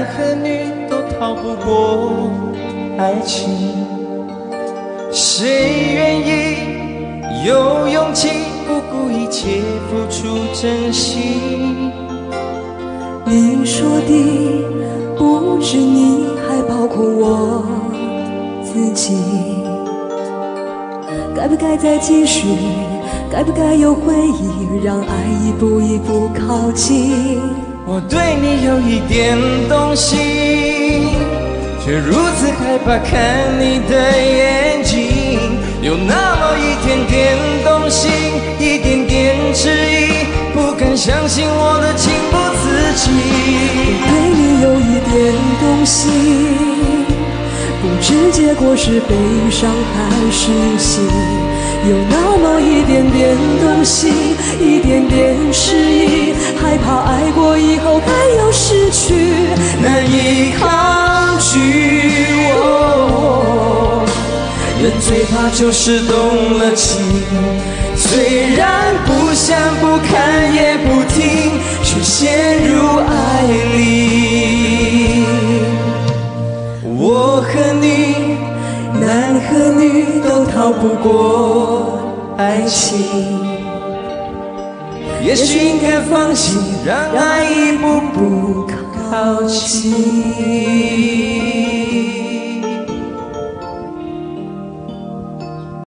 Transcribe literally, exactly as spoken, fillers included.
和女都逃不过爱情。谁愿意有勇气不顾一切付出真心？ 你说的不止你，还包括我自己。该不该再继续？该不该有回忆，让爱一步一步靠近？ 我对你有一点动心，却如此害怕看你的眼睛，有那么一点点动心，一点点迟疑，不敢相信我的情不自禁。 我对你有一点动心，不知结果是悲伤还是喜，有那么一点点动心，一点点迟疑，害怕爱过以后还有失去， 难以抗拒。哦，人最怕就是动了情，虽然不想不看也不听，却陷入爱里。我和你，男和女都逃不过爱情，也许应该放弃，让爱一步步靠近。